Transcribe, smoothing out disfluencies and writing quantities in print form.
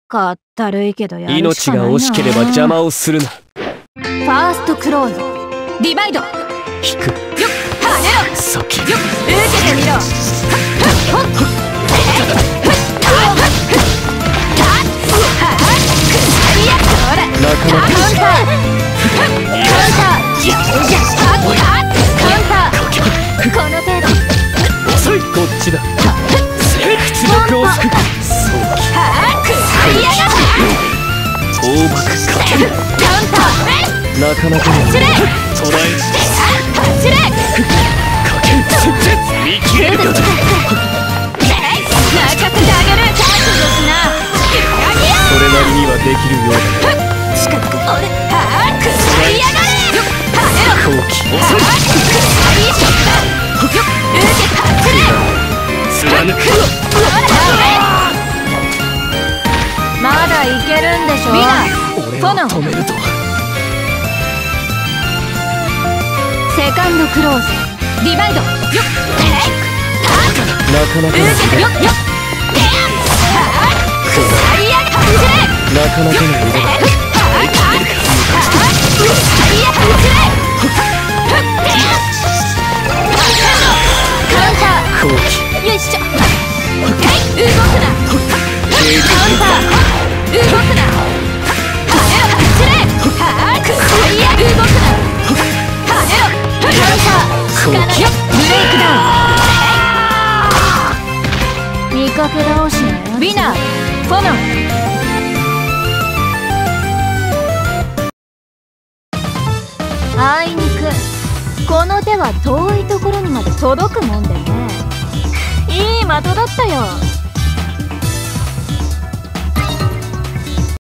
かったるいけどやるし命かないな。 が惜しければ邪魔をするな。 ファーストクローズディバイド。よっ引く。 跳ねろ。 先。 よっ受けてみろ。 なかなかこの程度。 遅い。こっちだ。屈辱を救う。早期。大爆かける。なかなかの。捉え。かける。見切れるか。 泣かせてあげる。 それなりにはできるようだな。 近く俺後期。遅い。貫く。 まだいけるんでしょ。 俺を止めるとは。 セカンドクローズディバイド。よっなかなかの。 よっよっなかなかの色だ。後期。 よいしょ。動くな。カウンター。動くな。走れ。動くな。跳ねろ。カウンター。ブレイクダウン。見かけ倒しなよ。ウィナーフォノン。あいにくこの手は遠いところにまで届くもんでね。いい的だったよ。